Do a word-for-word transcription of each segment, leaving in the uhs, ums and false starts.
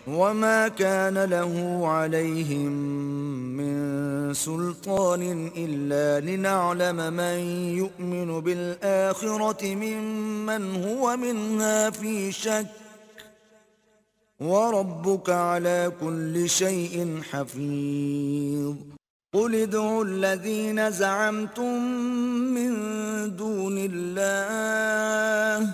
وما كان له عليهم من سلطان إلا لنعلم من يؤمن بالآخرة ممن هو منها في شك، وربك على كل شيء حفيظ. قل ادعوا الذين زعمتم من دون الله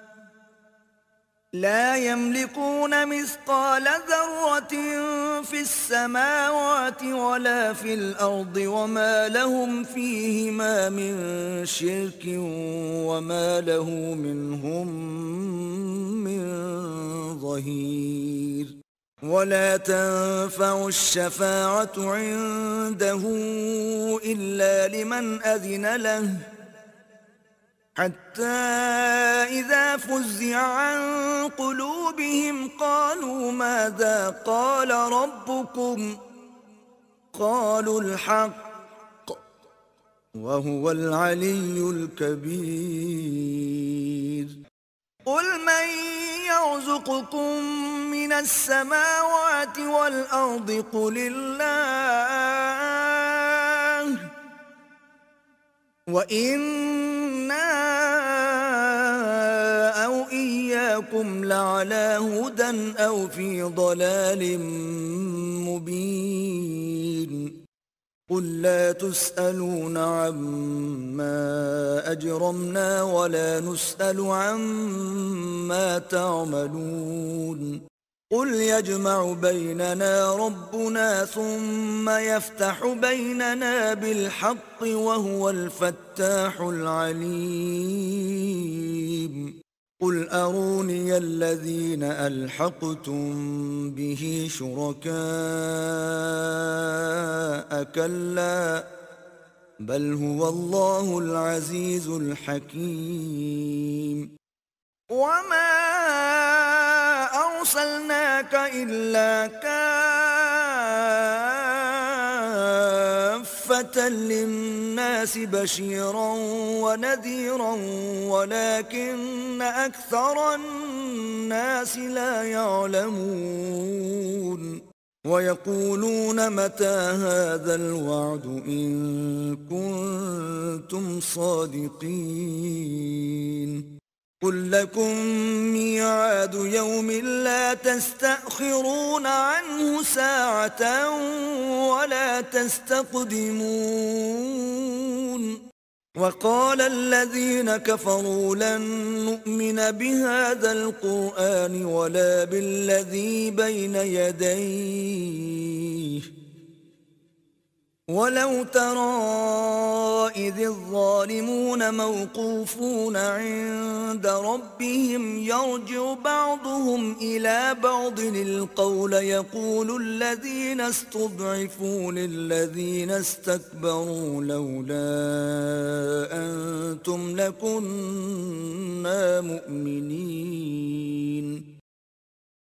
لا يملكون مثقال ذرة في السماوات ولا في الأرض، وما لهم فيهما من شرك وما له منهم من ظهير. ولا تنفع الشفاعة عنده إلا لمن أذن له، حتى إذا فزع عن قلوبهم قالوا ماذا قال ربكم؟ قالوا الحق وهو العلي الكبير. قل من يرزقكم من السماوات والأرض؟ قل الله، وإنا أو إياكم لعلى هدى أو في ضلال مبين. قل لا تسألون عما أجرمنا ولا نسأل عما تعملون. قل يجمع بيننا ربنا ثم يفتح بيننا بالحق وهو الفتاح العليم. قل أروني الذين ألحقتم به شركاء، كلا بل هو الله العزيز الحكيم. وما أرسلناك إلا كافة للناس بشيرا ونذيرا ولكن أكثر الناس لا يعلمون. ويقولون متى هذا الوعد إن كنتم صادقين. قل لكم ميعاد يوم لا تستأخرون عنه ساعة ولا تستقدمون. وقال الذين كفروا لن نؤمن بهذا القرآن ولا بالذي بين يديه ولو ترى إذ الظالمون موقوفون عند ربهم يرجع بعضهم إلى بعض القول يقول الذين استضعفوا للذين استكبروا لولا أنتم لكنا مؤمنين.